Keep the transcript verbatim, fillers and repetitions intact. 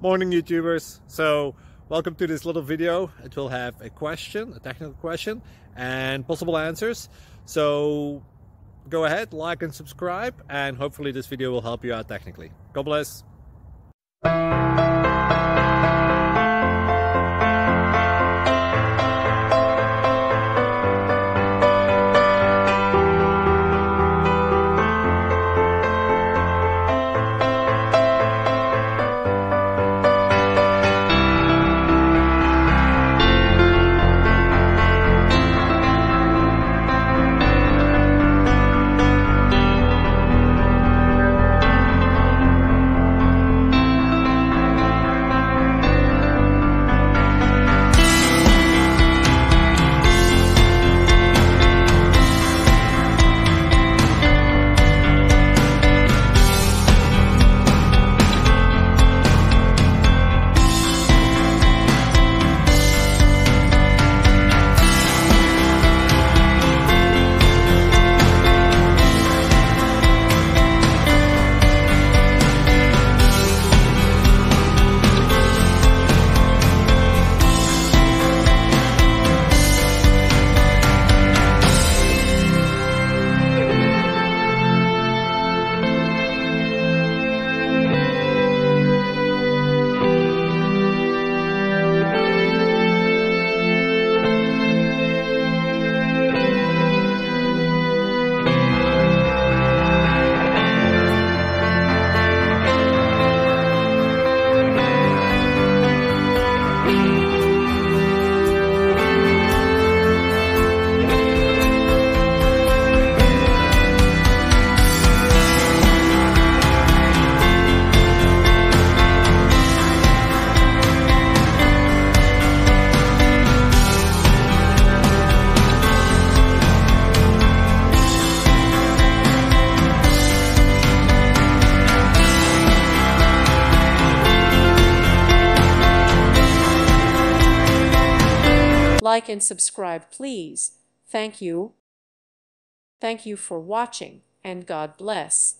morning, YouTubers. So welcome to this little video. It will have a question, a technical question, and possible answers. So go ahead, like and subscribe, and hopefully this video will help you out technically. God bless. Like and subscribe, please. Thank you. Thank you for watching, and God bless.